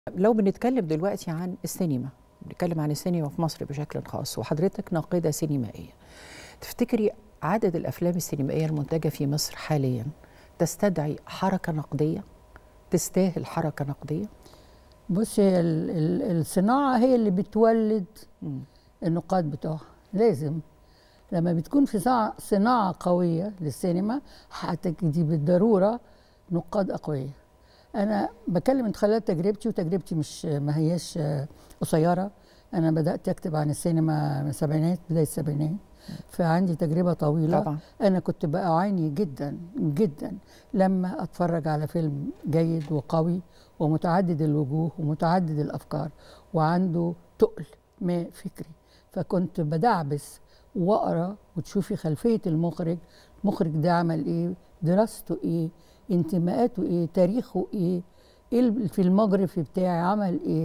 لو بنتكلم دلوقتي عن السينما، بنتكلم عن السينما في مصر بشكل خاص، وحضرتك ناقدة سينمائية، تفتكري عدد الأفلام السينمائية المنتجة في مصر حاليا تستدعي حركة نقدية؟ تستاهل حركة نقدية؟ بصي، هي الصناعة هي اللي بتولد النقاد بتوعها. لازم لما بتكون في صناعة قوية للسينما هتجدي بالضرورة نقاد أقوياء. أنا بكلم من خلال تجربتي، وتجربتي ما هياش قصيرة. أنا بدأت أكتب عن السينما من السبعينات، بداية السبعينات، فعندي تجربة طويلة. طبعا. أنا كنت بعاني جدا جدا لما أتفرج على فيلم جيد وقوي ومتعدد الوجوه ومتعدد الأفكار وعنده تقل ما فكري، فكنت بدعبس وأقرأ وتشوفي خلفية المخرج ده عمل إيه، دراسته إيه، انتماءاته إيه، تاريخه إيه الفيلموجرافي بتاعي عمل إيه.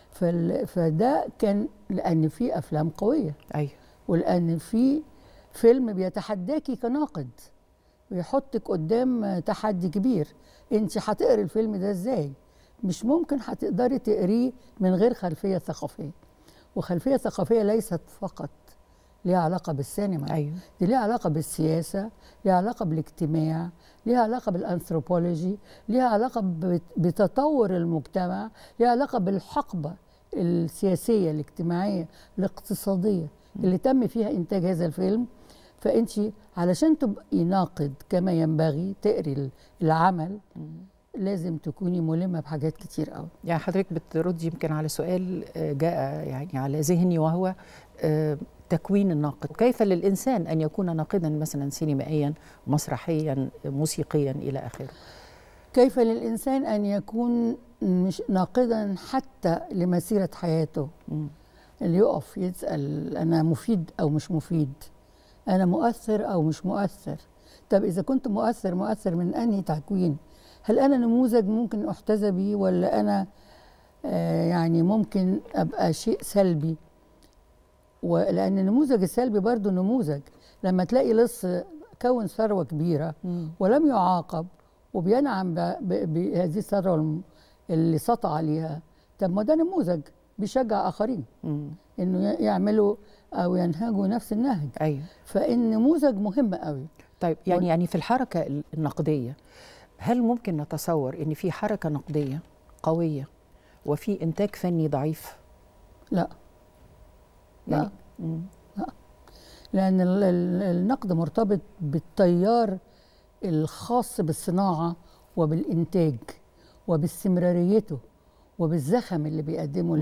فده كان لأن في أفلام قوية، أيوه، ولأن في فيلم بيتحداكي كناقد ويحطك قدام تحدي كبير. انت هتقري الفيلم ده ازاي؟ مش ممكن هتقدري تقريه من غير خلفية ثقافية. وخلفية ثقافية ليست فقط ليها علاقة بالسينما، أيوه، دي ليها علاقة بالسياسة، ليها علاقة بالاجتماع، ليها علاقة بالأنثروبولوجي، ليها علاقة بتطور المجتمع، ليها علاقة بالحقبة السياسية الاجتماعية الاقتصادية اللي تم فيها إنتاج هذا الفيلم. فأنت علشان تبقي ناقد كما ينبغي تقري العمل لازم تكوني ملمة بحاجات كتير قوي. يعني حضرتك بترد يمكن على سؤال جاء يعني على ذهني، وهو تكوين الناقد. كيف للإنسان أن يكون ناقدا مثلا سينمائيا، مسرحيا، موسيقيا إلى آخره؟ كيف للإنسان أن يكون مش ناقدا حتى لمسيرة حياته؟ اللي يقف يسأل أنا مفيد أو مش مفيد، أنا مؤثر أو مش مؤثر. طب إذا كنت مؤثر من أنهي تكوين؟ هل أنا نموذج ممكن أحتذى بيه، ولا أنا يعني ممكن أبقى شيء سلبي؟ ولأن النموذج السلبي برضو نموذج. لما تلاقي لص كون ثروة كبيرة ولم يعاقب وبينعم بهذه الثروة اللي سطع عليها، طب ما ده نموذج بيشجع آخرين إنه يعملوا أو ينهجوا نفس النهج. أيوه. فالنموذج مهم قوي. طيب يعني في الحركة النقدية، هل ممكن نتصور إن في حركة نقدية قوية وفي إنتاج فني ضعيف؟ لا، يعني لا، لأن النقد مرتبط بالتيار الخاص بالصناعة وبالإنتاج وباستمراريته وبالزخم اللي بيقدمه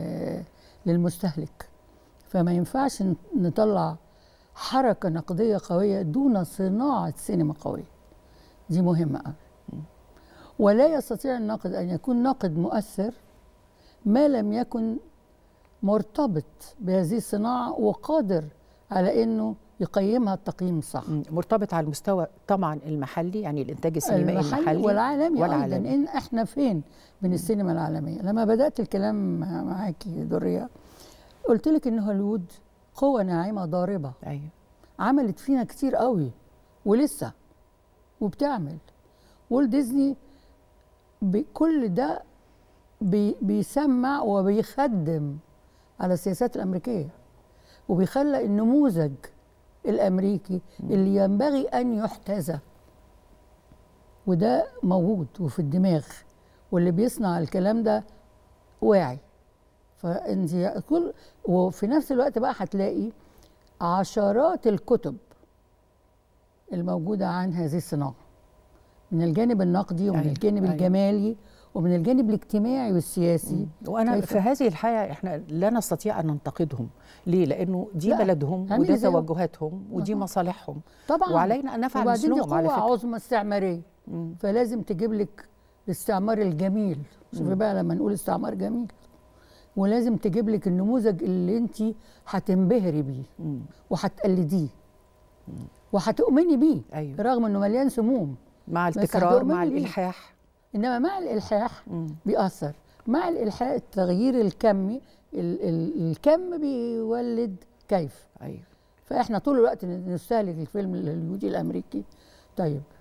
للمستهلك. فما ينفعش نطلع حركة نقدية قوية دون صناعة سينما قوية. دي مهمة قوي. ولا يستطيع الناقد أن يكون ناقد مؤثر ما لم يكن مرتبط بهذه الصناعة وقادر على أنه يقيمها التقييم صح. مرتبط على المستوى طبعا المحلي، يعني الإنتاج السينمائي المحلي والعالمي أيضا. إن إحنا فين من السينما العالمية؟ لما بدأت الكلام معاكي درية قلت لك إن هوليوود قوة ناعمة ضاربة. أيوه. عملت فينا كتير قوي ولسه وبتعمل. والت ديزني بكل ده بيسمع وبيخدم على السياسات الأمريكية، وبيخلق النموذج الأمريكي اللي ينبغي أن يحتذى. وده موجود وفي الدماغ، واللي بيصنع الكلام ده واعي. فانت وفي نفس الوقت بقى هتلاقي عشرات الكتب الموجودة عن هذه الصناعة من الجانب النقدي ومن الجانب الجمالي ومن الجانب الاجتماعي والسياسي. وأنا في هذه الحياة إحنا لا نستطيع أن ننتقدهم. ليه؟ لأنه دي بلدهم وده توجهاتهم ودي مصالحهم طبعا، وعلينا أن نفعل مثلهم. وبعدين دي قوة عظمى استعمارية، فلازم تجيب لك الاستعمار الجميل. شوفي بقى لما نقول استعمار جميل، ولازم تجيب لك النموذج اللي انت هتنبهري بيه وهتقلديه وهتؤمني بيه. أيوه. رغم انه مليان سموم، مع التكرار، مع الإلحاح. إنما مع الإلحاح بيأثر. مع الإلحاح التغيير الكمي، الكم بيولد كيف. أيوه. فإحنا طول الوقت نستهلك الفيلم الهوليودي الأمريكي. طيب